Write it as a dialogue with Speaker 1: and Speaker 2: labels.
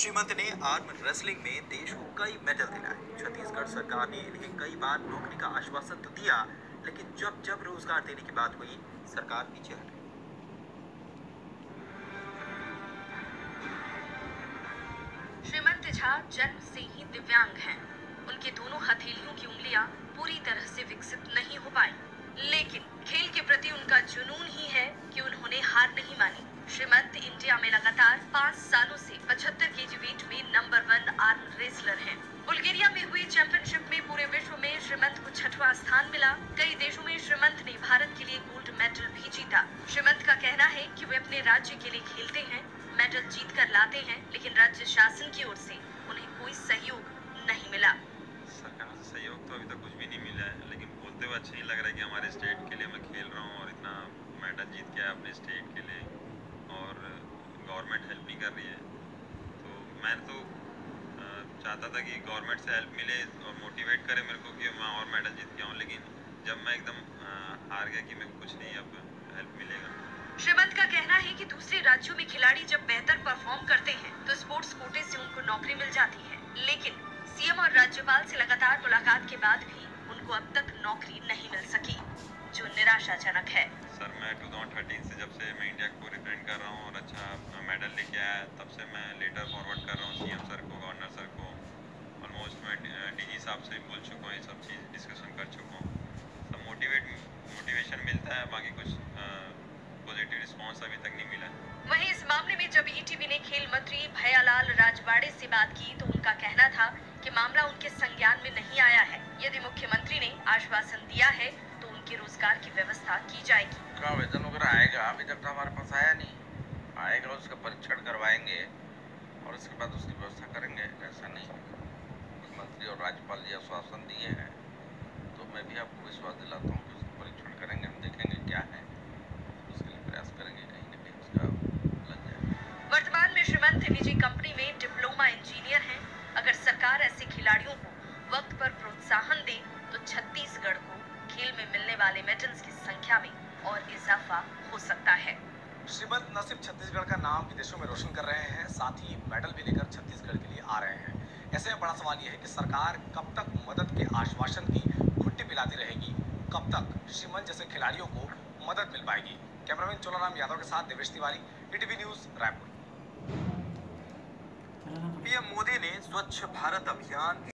Speaker 1: श्रीमंत ने arm wrestling में देश को कई मेडल दिलाए। छत्तीसगढ़ सरकार ने इन्हें कई बार नौकरी का आश्वासन तो दिया, लेकिन जब जब रोजगार देने की बात हुई, सरकार पीछे हटी।
Speaker 2: श्रीमंत झा जन्म से ही दिव्यांग हैं। उनके दोनों हथेलियों की उंगलियां पूरी तरह से विकसित नहीं हो पाई, लेकिन खेल के प्रति उनका जुनून ही है कि उन्होंने हार नहीं मानी। श्रीमंत इंडिया में लगातार 5 सालों से 75 केजी वेट में नंबर 1 आर्म रेसलर हैं। बुल्गारिया में हुई चैंपियनशिप में पूरे विश्व में श्रीमंत को 6वां स्थान मिला। कई देशों में श्रीमंत ने भारत के लिए गोल्ड मेडल भी जीता। श्रीमंत का कहना है कि वे अपने राज्य के लिए खेलते हैं, मेडल जीत कर लाते हैं, लेकिन राज्य शासन की ओर से उन्हें कोई सहयोग नहीं मिला।
Speaker 3: सरकार से सहयोग तो अभी तक कुछ भी नहीं मिला है, लेकिन बोलते हुए अच्छा नहीं लग रहा है कि हमारे स्टेट के लिए मैं खेल रहा हूँ और इतना मेडल जीत के आया अपने स्टेट के लिए, और गवर्नमेंट हेल्प नहीं कर रही है। तो मैं तो चाहता था कि गवर्नमेंट से हेल्प मिले और मोटिवेट करे मेरे को कि मैं और मेडल जीत के आऊँ, लेकिन जब मैं एकदम हार गया कि मेरे को कुछ नहीं अब हेल्प मिलेगा।
Speaker 2: श्रीमंत का कहना है कि दूसरे राज्यों में खिलाड़ी जब बेहतर परफॉर्म करते हैं तो स्पोर्ट्स कोटे से उनको नौकरी मिल जाती है, लेकिन सीएम और राज्यपाल से लगातार मुलाकात के बाद भी उनको अब तक नौकरी नहीं मिल सकी, जो निराशाजनक है।
Speaker 3: सर, मैं 2013 से जब से मैं इंडिया को रिप्रेजेंट कर रहा हूँ और अच्छा मेडल लेके आया, तब से मैं लेटर फॉरवर्ड कर रहा हूँ सीएम सर को, गवर्नर सर को। ऑलमोस्ट मैं डीजी साहब से बोल चुका हूँ, ये सब चीज़ डिस्कशन कर चुका हूँ। सब मोटिवेशन मिलता है, बाकी कुछ पॉजिटिव रिस्पांस अभी तक नहीं मिला है।
Speaker 2: वहीं इस मामले में जब ईटीवी ने खेल मंत्री भैयालाल राजवाड़े से बात की तो उनका कहना था कि मामला उनके संज्ञान में नहीं आया है। यदि मुख्यमंत्री ने आश्वासन दिया है तो उनके रोजगार की व्यवस्था की जाएगी।
Speaker 4: का आवेदन वगैरह आएगा, अभी तक तो हमारे पास आया नहीं। आएगा, उसका परीक्षण करवाएंगे और उसके बाद उसकी व्यवस्था करेंगे। ऐसा नहीं, मुख्यमंत्री और राज्यपाल जी आश्वासन दिए हैं, तो मैं भी आपको विश्वास दिलाता हूँ कि उसका परीक्षण करेंगे, हम देखेंगे क्या है, उसके लिए प्रयास करेंगे, कहीं न कहीं उसका लग जाएगा।
Speaker 2: वर्तमान में श्रीमंत निजी कंपनी में डिप्लोमा इंजीनियर हैं। अगर सरकार ऐसे खिलाड़ियों को वक्त पर प्रोत्साहन दे तो छत्तीसगढ़ को खेल में मिलने वाले मेडल्स की संख्या में और इजाफा हो सकता है।
Speaker 5: श्रीमंत न सिर्फ छत्तीसगढ़ का नाम विदेशों में रोशन कर रहे हैं, साथ ही मेडल भी लेकर छत्तीसगढ़ के लिए आ रहे हैं। ऐसे में बड़ा सवाल यह है कि सरकार कब तक मदद के आश्वासन की घुट्टी पिलाती रहेगी, कब तक श्रीमंत जैसे खिलाड़ियों को मदद मिल पाएगी। कैमरामैन चोलाराम यादव के साथ Devesh Tiwari, ETV news, Raipur.
Speaker 1: PM Modi ने स्वच्छ भारत अभियान